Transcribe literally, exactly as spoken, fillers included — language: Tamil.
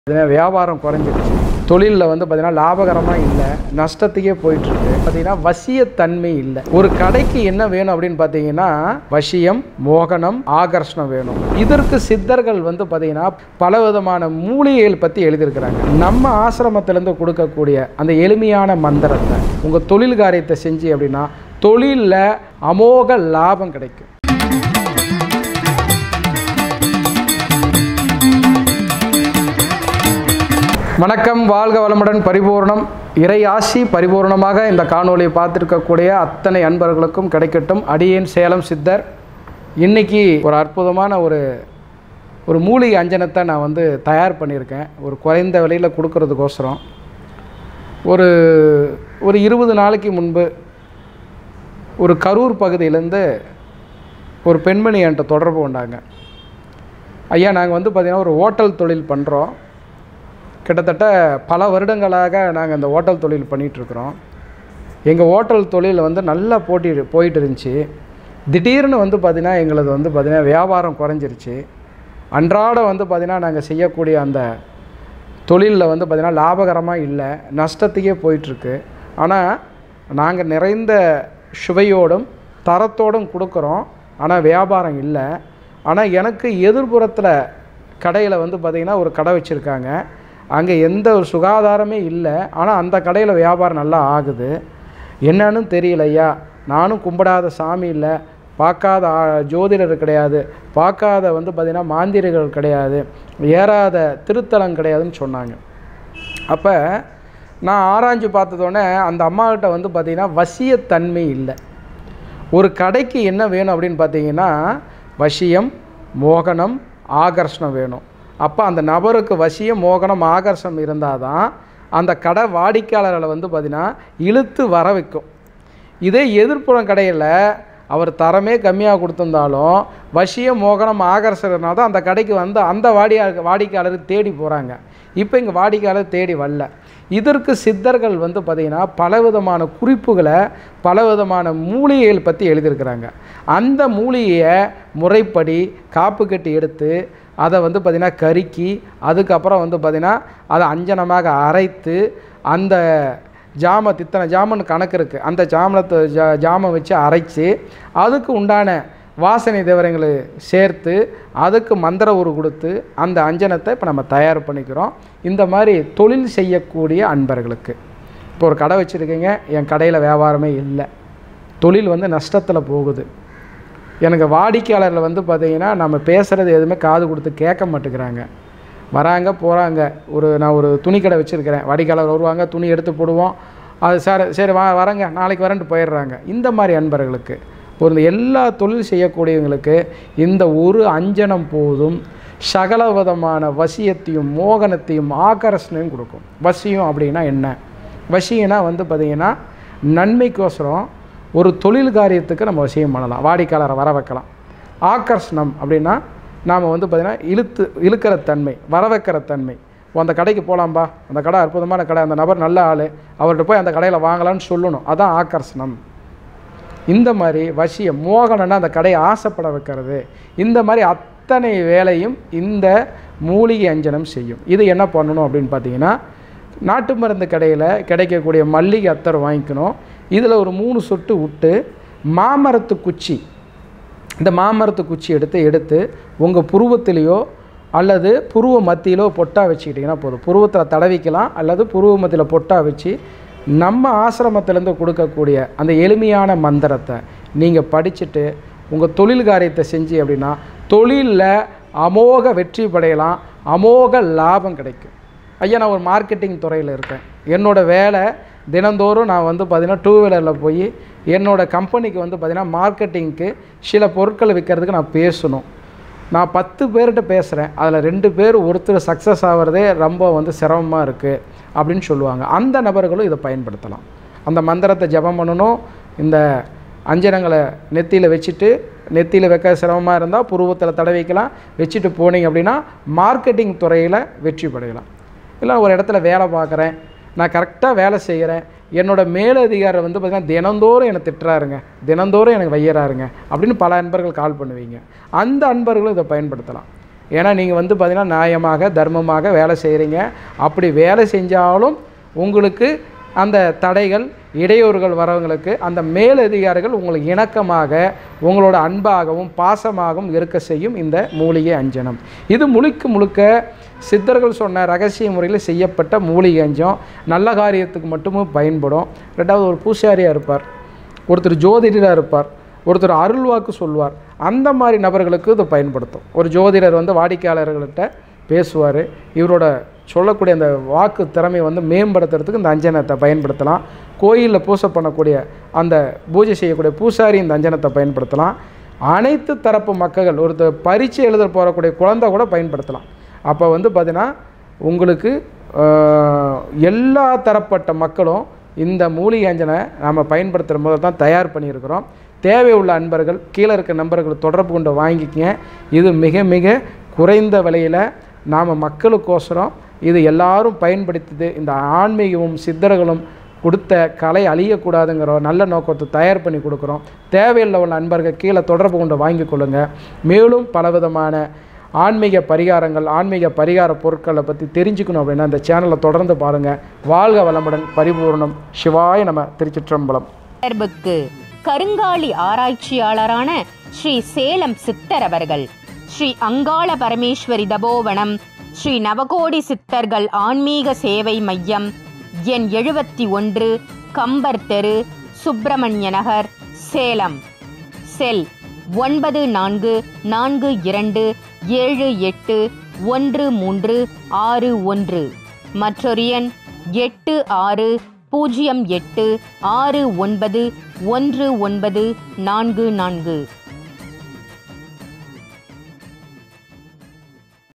வியாபாரம் குறைஞ்சிருச்சு. தொழிலில் வந்து பார்த்தீங்கன்னா லாபகரமாக இல்லை, நஷ்டத்துக்கே போயிட்டுருக்கு. பார்த்தீங்கன்னா வசியத்தன்மை இல்லை. ஒரு கடைக்கு என்ன வேணும் அப்படின்னு பார்த்தீங்கன்னா வசியம், மோகனம், ஆகர்ஷணம் வேணும். இதற்கு சித்தர்கள் வந்து பார்த்தீங்கன்னா பல விதமான மூலிகைகள் பற்றி எழுதியிருக்கிறாங்க. நம்ம ஆசிரமத்திலேருந்து கொடுக்கக்கூடிய அந்த எளிமையான மந்திரத்தை உங்கள் தொழில் காரியத்தை செஞ்சு அப்படின்னா தொழிலில் அமோக லாபம் கிடைக்கும். வணக்கம், வாழ்க வளமுடன். பரிபூர்ணம் இறை ஆசி பரிபூர்ணமாக இந்த காணொலியை பார்த்துருக்கக்கூடிய அத்தனை அன்பர்களுக்கும் கிடைக்கட்டும். அடியேன் சேலம் சித்தர். இன்றைக்கி ஒரு அற்புதமான ஒரு ஒரு மூலிகை அஞ்சனத்தை நான் வந்து தயார் பண்ணியிருக்கேன். ஒரு குறைந்த விலையில் கொடுக்கறதுக்கோசரம் ஒரு ஒரு இருபது நாளைக்கு முன்பு ஒரு கரூர் பகுதியிலேருந்து ஒரு பெண்மணி என்கிட்ட தொடர்பு கொண்டாங்க. ஐயா, நாங்கள் வந்து பார்த்திங்கன்னா ஒரு ஹோட்டல் தொழில் பண்ணுறோம். கிட்டத்தட்ட பல வருடங்களாக நாங்கள் இந்த ஹோட்டல் தொழில் பண்ணிகிட்ருக்குறோம். எங்கள் ஹோட்டல் தொழில் வந்து நல்லா போட்டி போயிட்டு இருந்துச்சு. திடீர்னு வந்து பார்த்திங்கன்னா எங்களது வந்து பார்த்திங்கன்னா வியாபாரம் குறைஞ்சிருச்சு. அன்றாட வந்து பார்த்திங்கன்னா நாங்கள் செய்யக்கூடிய அந்த தொழிலில் வந்து பார்த்திங்கன்னா லாபகரமாக இல்லை, நஷ்டத்துக்கே போயிட்டுருக்கு. ஆனால் நாங்கள் நிறைந்த சுவையோடும் தரத்தோடும் கொடுக்குறோம். ஆனால் வியாபாரம் இல்லை. ஆனால் எனக்கு எதிர்புறத்தில் கடையில் வந்து பார்த்திங்கன்னா ஒரு கடை வச்சுருக்காங்க. அங்கே எந்த ஒரு சுகாதாரமே இல்லை. ஆனால் அந்த கடையில் வியாபாரம் நல்லா ஆகுது. என்னன்னு தெரியல ஐயா. நானும் கும்பிடாத சாமி இல்லை, பார்க்காத ஜோதிடர் கிடையாது, பார்க்காத வந்து பார்த்திங்கன்னா மாந்திரிகள் கிடையாது, ஏறாத திருத்தலம் கிடையாதுன்னு சொன்னாங்க. அப்போ நான் ஆராய்ஞ்சு பார்த்ததோடனே அந்த அம்மாக்கிட்ட வந்து பார்த்திங்கன்னா வசியத்தன்மை இல்லை. ஒரு கடைக்கு என்ன வேணும் அப்படின்னு பார்த்தீங்கன்னா வசியம், மோகனம், ஆகர்ஷணம் வேணும். அப்போ அந்த நபருக்கு வசியம், மோகனம், ஆகர்ஷம் இருந்தால் தான் அந்த கடை வாடிக்கையாளர்களை வந்து பார்த்திங்கன்னா இழுத்து வர வைக்கும். இதே எதிர்ப்புறம் கடையில் அவர் தரமே கம்மியாக கொடுத்துருந்தாலும் வசியம், மோகனம், ஆகர்ஷம்னா தான் அந்த கடைக்கு வந்து அந்த வாடியா வாடிக்கையாளருக்கு தேடி போகிறாங்க. இப்போ இங்கே வாடிக்கையாளர் தேடி வரல. இதற்கு சித்தர்கள் வந்து பார்த்திங்கன்னா பலவிதமான குறிப்புகளை பலவிதமான மூலிகைகள் பற்றி எழுதியிருக்கிறாங்க. அந்த மூலிகையை முறைப்படி காப்பு கட்டி எடுத்து அதை வந்து பார்த்திங்கன்னா கருக்கி அதுக்கப்புறம் வந்து பார்த்திங்கன்னா அதை அஞ்சனமாக அரைத்து அந்த ஜாம தித்தனை ஜாமன் கணக்கு இருக்குது, அந்த ஜாமத்தை ஜா ஜாமம் வச்சு அரைச்சி அதுக்கு உண்டான வாசனை தேவரைங்களை சேர்த்து அதுக்கு மந்திர உரு கொடுத்து அந்த அஞ்சனத்தை இப்போ நம்ம தயார் பண்ணிக்கிறோம். இந்த மாதிரி தொழில் செய்யக்கூடிய அன்பர்களுக்கு இப்போ ஒரு கடை வச்சுருக்கீங்க, என் கடையில் வியாபாரமே இல்லை, தொழில் வந்து நஷ்டத்தில் போகுது, எனக்கு வாடிக்கையாளரில் வந்து பார்த்திங்கன்னா நம்ம பேசுகிறது எதுவுமே காது கொடுத்து கேட்க மாட்டேங்கிறாங்க, வராங்க போகிறாங்க. ஒரு நான் ஒரு துணி கடை வச்சுருக்கிறேன், வாடிக்கையாளர் வருவாங்க, துணி எடுத்து போடுவோம், அது சார் சரி வா வரேங்க நாளைக்கு வரேன்ட்டு போயிடுறாங்க. இந்த மாதிரி அன்பர்களுக்கு ஒரு எல்லா தொழில் செய்யக்கூடியவங்களுக்கு இந்த ஒரு அஞ்சனம் போதும் சகல விதமான வசியத்தையும், மோகனத்தையும், ஆகர்ஷணையும் கொடுக்கும். வசியம் அப்படின்னா என்ன? வசியனா வந்து பார்த்திங்கன்னா நன்மைக்கோசரம் ஒரு தொழில் காரியத்துக்கு நம்ம வசியம் பண்ணலாம், வாடிக்கையாளரை வர வைக்கலாம். ஆகர்ஷணம் அப்படின்னா நாம் வந்து பார்த்திங்கன்னா இழுத்து இழுக்கிற தன்மை, வர வைக்கிற தன்மை. அந்த கடைக்கு போகலாம்பா, அந்த கடை அற்புதமான கடை, அந்த நபர் நல்ல ஆள், அவர்கிட்ட போய் அந்த கடையில் வாங்கலான்னு சொல்லணும். அதான் ஆகர்ஷணம். இந்த மாதிரி வசியம், மோகனம்னா அந்த கடையை ஆசைப்பட வைக்கிறது. இந்த மாதிரி அத்தனை வேலையும் இந்த மூலிகை அஞ்சனம் செய்யும். இது என்ன பண்ணணும் அப்படின்னு பார்த்தீங்கன்னா நாட்டு மருந்து கடையில் கிடைக்கக்கூடிய மல்லிகை அத்தர் வாங்கிக்கணும். இதில் ஒரு மூணு சொட்டு விட்டு மாமரத்து குச்சி, இந்த மாமரத்து குச்சி எடுத்து எடுத்து உங்கள் புருவத்திலேயோ அல்லது புருவ மத்தியிலோ பொட்டா வச்சுக்கிட்டிங்கன்னா போதும். புருவத்தில் தடவிக்கலாம் அல்லது புருவ மத்தியில் பொட்டா வச்சு நம்ம ஆசிரமத்திலேருந்து கொடுக்கக்கூடிய அந்த எளிமையான மந்திரத்தை நீங்கள் படிச்சுட்டு உங்கள் தொழில் காரியத்தை செஞ்சு அப்படின்னா தொழிலில் அமோக வெற்றி படையலாம், அமோக லாபம் கிடைக்கும். ஐயா, நான் ஒரு மார்க்கெட்டிங் துறையில் இருக்கேன். என்னோடய வேலை தினந்தோறும் நான் வந்து பார்த்திங்கன்னா டூ வீலரில் போய் என்னோடய கம்பெனிக்கு வந்து பார்த்திங்கன்னா மார்க்கெட்டிங்க்கு சில பொருட்களை விற்கிறதுக்கு நான் பேசணும். நான் பத்து பேர்கிட்ட பேசுகிறேன், அதில் ரெண்டு பேர் ஒருத்தர் சக்ஸஸ் ஆகிறதே ரொம்ப வந்து சிரமமாக இருக்குது அப்படின்னு சொல்லுவாங்க. அந்த நபர்களும் இதை பயன்படுத்தலாம். அந்த மந்திரத்தை ஜபம் பண்ணணும். இந்த அஞ்சனங்களை நெத்தியில் வச்சுட்டு, நெத்தியில் வைக்க சிரமமாக இருந்தால் புருவத்தில் தடவிக்கலாம், வச்சுட்டு போனீங்க அப்படின்னா மார்க்கெட்டிங் துறையில் வெற்றி படையலாம். இல்லை ஒரு இடத்துல வேலை பார்க்குறேன், நான் கரெக்டாக வேலை செய்கிறேன், என்னோடய மேலதிகாரி வந்து பார்த்திங்கன்னா தினந்தோறும் என்னை திட்டுறாருங்க, தினந்தோறும் எனக்கு வையறாருங்க அப்படின்னு பல அன்பர்கள் கால் பண்ணுவீங்க. அந்த அன்பர்களும் இதை பயன்படுத்தலாம். ஏன்னா நீங்கள் வந்து பார்த்திங்கன்னா நியாயமாக தர்மமாக வேலை செய்கிறீங்க. அப்படி வேலை செஞ்சாலும் உங்களுக்கு அந்த தடைகள் இடையூறுகள் வரவங்களுக்கு அந்த மேலதிகாரிகள் உங்களுக்கு இணக்கமாக உங்களோட அன்பாகவும் பாசமாகவும் இருக்க செய்யும் இந்த மூலிகை அஞ்சனம். இது முழுக்க முழுக்க சித்தர்கள் சொன்ன ரகசிய முறையில் செய்யப்பட்ட மூலிகை அஞ்சம். நல்ல காரியத்துக்கு மட்டுமே பயன்படும். ரெண்டாவது, ஒரு பூசாரியாக இருப்பார், ஒருத்தர் ஜோதிடராக இருப்பார், ஒருத்தர் அருள்வாக்கு சொல்வார். அந்த மாதிரி நபர்களுக்கு இது பயன்படுத்தும். ஒரு ஜோதிடர் வந்து வாடிக்கையாளர்கள்ட்ட பேசுவார். இவரோட சொல்லக்கூடிய அந்த வாக்கு திறமையை வந்து மேம்படுத்துறதுக்கு இந்த அஞ்சனத்தை பயன்படுத்தலாம். கோயிலில் பூசை பண்ணக்கூடிய அந்த பூஜை செய்யக்கூடிய பூசாரி இந்த அஞ்சனத்தை பயன்படுத்தலாம். அனைத்து தரப்பு மக்கள், ஒருத்தர் பரீட்சை எழுத போகக்கூடிய குழந்தை கூட பயன்படுத்தலாம். அப்போ வந்து பார்த்திங்கன்னா உங்களுக்கு எல்லா தரப்பட்ட மக்களும் இந்த மூலிகை அஞ்சனை நாம் பயன்படுத்துகிற முதல் தான் தயார் பண்ணியிருக்கிறோம். தேவை உள்ள அன்பர்கள் கீழே இருக்க நம்பர்கள் தொடர்பு கொண்டு வாங்கிக்கங்க. இது மிக மிக குறைந்த விலையில் நாம் மக்களுக்கோசரம் இது எல்லாரும் பயன்படுத்திது. இந்த ஆன்மீகமும் சித்தர்களும் கொடுத்த கலை அழியக்கூடாதுங்கிற நல்ல நோக்கத்தை தயார் பண்ணி கொடுக்குறோம். தேவையில்லை உள்ள நண்பர்கள் கீழே தொடர்பு கொண்டு வாங்கி கொள்ளுங்கள். மேலும் பலவிதமான ஆன்மீக பரிகாரங்கள், ஆன்மீக பரிகார பொருட்களை பற்றி தெரிஞ்சுக்கணும் அப்படின்னா இந்த சேனலை தொடர்ந்து பாருங்கள். வாழ்க வளமுடன். பரிபூர்ணம். சிவாய நம. திருச்சிற்றம்பலம். தொடர்புக்கு கருங்காலி ஆராய்ச்சியாளரான ஸ்ரீ சேலம் சித்தர் அவர்கள், ஸ்ரீ அங்காள பரமேஸ்வரி தபோவனம், ஸ்ரீ நவகோடி சித்தர்கள் ஆன்மீக சேவை மையம், எண் எழுபத்தி ஒன்று, கம்பர் தெரு, சுப்பிரமணிய நகர், சேலம். செல் ஒன்பது நான்கு நான்கு இரண்டு ஏழு எட்டு ஒன்று மூன்று ஆறு ஒன்று. மற்றொரு எண் எட்டு ஆறு பூஜ்ஜியம் எட்டு ஆறு ஒன்பது ஒன்று ஒன்பது நான்கு நான்கு.